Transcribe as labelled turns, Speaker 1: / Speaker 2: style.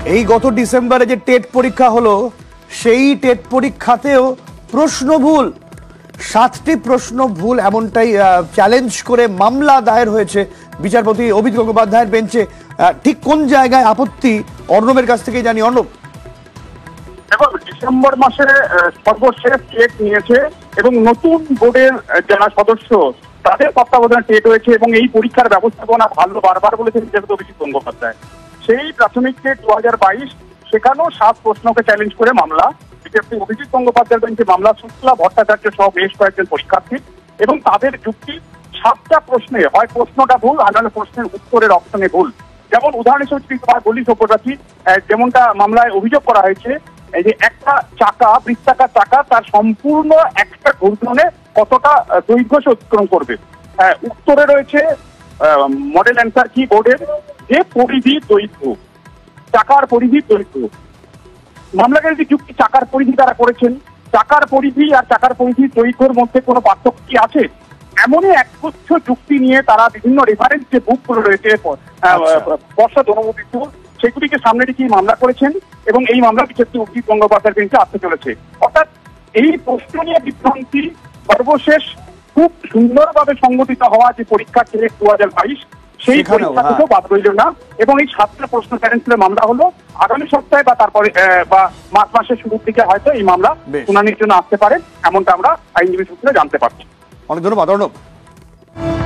Speaker 1: এই গত ডিসেম্বরে যে টেট পরীক্ষা হলো সেই টেট পরীক্ষাতেও প্রশ্ন ভুল, 7টি প্রশ্ন ভুল, এমনটাই চ্যালেঞ্জ করে মামলা দায়ের হয়েছে বিচারপতি অভিত গঙ্গোপাধ্যায়ের বেঞ্চে। ঠিক কোন জায়গায় আপত্তি অর্ণবের কাছ থেকেই জানি। অর্ণব,
Speaker 2: দেখো, ডিসেম্বর মাসে সর্বশেষ টেট নিয়েছে এবং নতুন বোর্ডের যারা সদস্য তাদের তত্ত্বাবধানে টেট হয়েছে এবং এই পরীক্ষার ব্যবস্থাপনা ভালো বারবার বলেছেন বিচারপতি অভিজিৎ গঙ্গোপাধ্যায়। সেই প্রাথমিক টেট 2022 সেখানেও 7 প্রশ্নকে চ্যালেঞ্জ করে মামলা। বিচারপতি অভিজিৎ গঙ্গোপাধ্যায়ের বেঞ্চে মামলা শুক্লা ভট্টাচার্য সহ বেশ কয়েকজন পরীক্ষার্থী এবং তাদের যুক্তি 7টা প্রশ্নে হয় প্রশ্নটা ভুল আর নাহলে প্রশ্নের উত্তরের অপশনে ভুল। যেমন উদাহরণ হিসেবে বলি সব্যসাচী, যেমনটা মামলায় অভিযোগ করা হয়েছে, এই যে একটা চাকা, বৃত্তাকার চাকা, তার সম্পূর্ণ একটা ঘূর্ণনে কতটা দৈর্ঘ্য সে অতিক্রম করবে। উত্তরে রয়েছে মডেল অ্যান্সার কি বোর্ডের যে পরিধি দৈর্ঘ্য, চাকার পরিধি দৈর্ঘ্য। মামলাকারী যে যুক্তি চাকার পরিধি তারা করেছেন, চাকার পরিধি আর চাকার পরিধি দৈর্ঘ্যের মধ্যে কোনো পার্থক্য কি আছে? এমনই একগুচ্ছ যুক্তি নিয়ে তারা বিভিন্ন রেফারেন্স যে বুকগুলো রয়েছে পর্ষদ অনুমোদিত সেগুলিকে সামনে রেখে মামলা করেছেন এবং এই মামলা বিচারপতি অভিজিৎ গঙ্গোপাধ্যায়ের বেঞ্চে আসতে চলেছে। অর্থাৎ এই প্রশ্ন নিয়ে বিভ্রান্তি সর্বশেষ খুব সুন্দরভাবে সংগঠিত হওয়া যে পরীক্ষা টেট 2022 সেই পরীক্ষা থেকেও বাদ রইল না এবং এই 7টা প্রশ্ন চ্যালেঞ্জ করে মামলা হলো। আগামী সপ্তাহে বা তারপরে বা মার্চ মাসের শুরুর দিকে হয়তো এই মামলা শুনানির জন্য আসতে পারে, এমনটা আমরা আইনজীবী সূত্রে জানতে পারছি।
Speaker 1: অনেক ধন্যবাদ অর্ণব।